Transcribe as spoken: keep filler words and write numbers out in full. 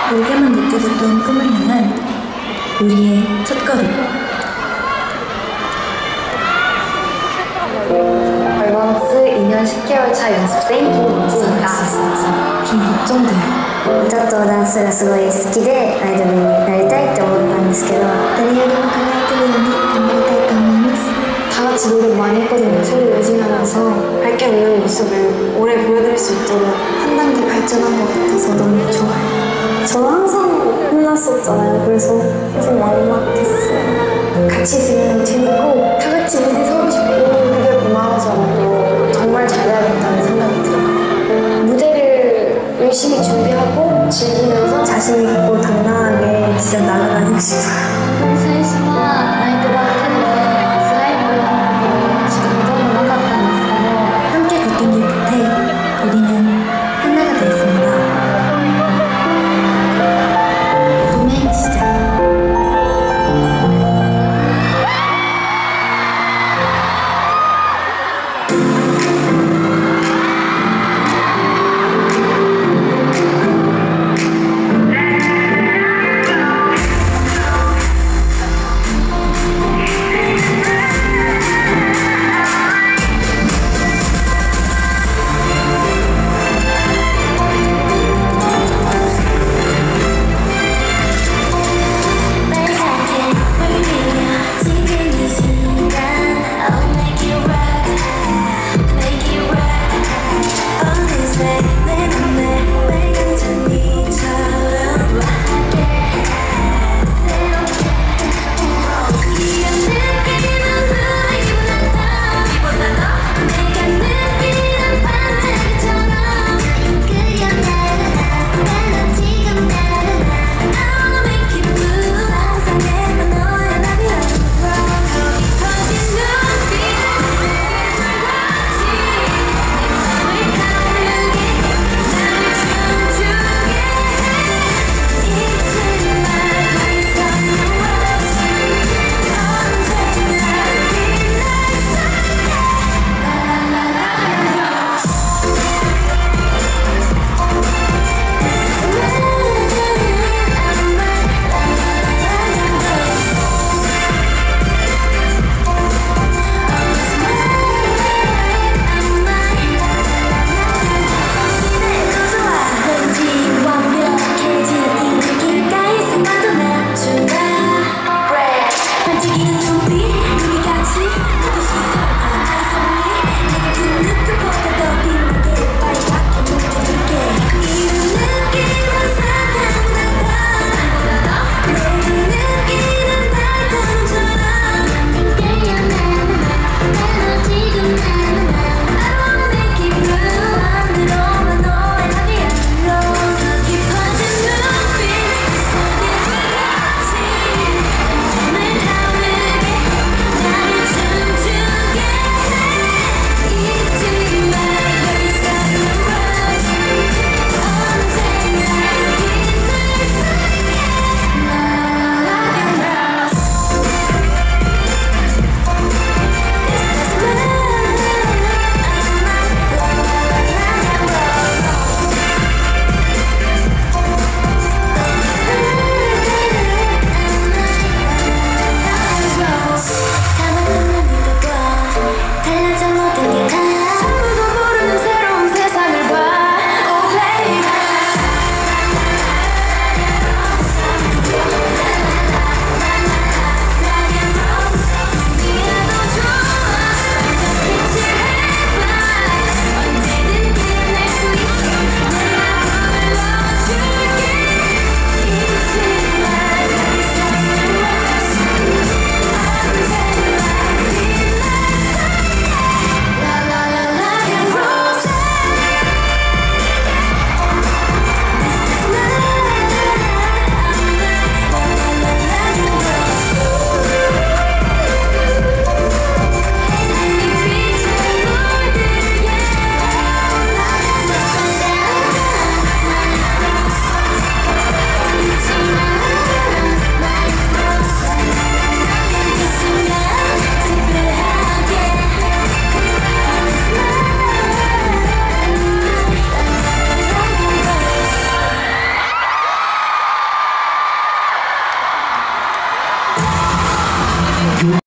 멀게만 느껴졌던 꿈을 향한 우리의 첫걸음. 얼마나스 이 년 십 개월 차 연습생 김민지입니다. 좀 걱정돼요. 歌とダンスがすごい好きでアイドルになりたいって思ったんですけど、誰よりも輝けるように頑張りたいと思います。 다 같이 노력 많이 했거든요. 서로 의지하면서 밝게 웃는 모습을 오래 보여드릴 수 있도록 한 단계 발전한 것 같아서 너무 좋아요. 저는 항상 혼났었잖아요. 그래서 계속 막막했어요. 같이 있으면 재밌고 다 같이 무대 서고 싶고 그게 고마워서 정말 잘해야겠다는 생각이 들어요. 무대를 열심히 준비하고 즐기면서 자신 있고 당당하게 진짜 날아다니고 싶어요. 最初は